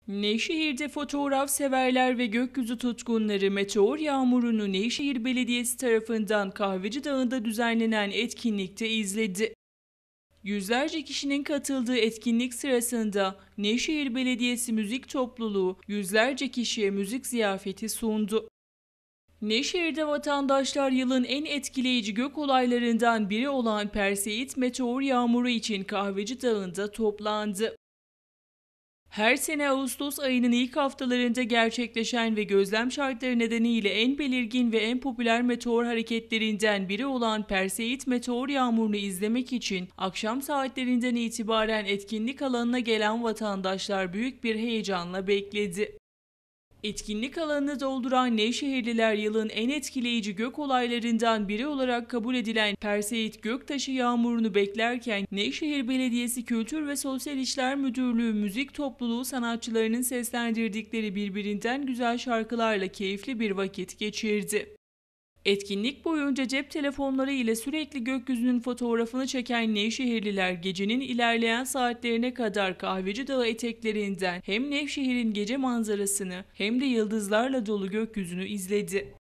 Nevşehir'de fotoğraf severler ve gökyüzü tutkunları meteor yağmurunu Nevşehir Belediyesi tarafından Kahveci Dağı'nda düzenlenen etkinlikte izledi. Yüzlerce kişinin katıldığı etkinlik sırasında Nevşehir Belediyesi Müzik Topluluğu yüzlerce kişiye müzik ziyafeti sundu. Nevşehir'de vatandaşlar yılın en etkileyici gök olaylarından biri olan Perseit meteor yağmuru için Kahveci Dağı'nda toplandı. Her sene Ağustos ayının ilk haftalarında gerçekleşen ve gözlem şartları nedeniyle en belirgin ve en popüler meteor hareketlerinden biri olan Perseit meteor yağmurunu izlemek için akşam saatlerinden itibaren etkinlik alanına gelen vatandaşlar büyük bir heyecanla bekledi. Etkinlik alanını dolduran Nevşehirliler yılın en etkileyici gök olaylarından biri olarak kabul edilen Perseit göktaşı yağmurunu beklerken Nevşehir Belediyesi Kültür ve Sosyal İşler Müdürlüğü Müzik Topluluğu sanatçılarının seslendirdikleri birbirinden güzel şarkılarla keyifli bir vakit geçirdi. Etkinlik boyunca cep telefonları ile sürekli gökyüzünün fotoğrafını çeken Nevşehirliler gecenin ilerleyen saatlerine kadar Kahveci Dağı eteklerinden hem Nevşehir'in gece manzarasını hem de yıldızlarla dolu gökyüzünü izledi.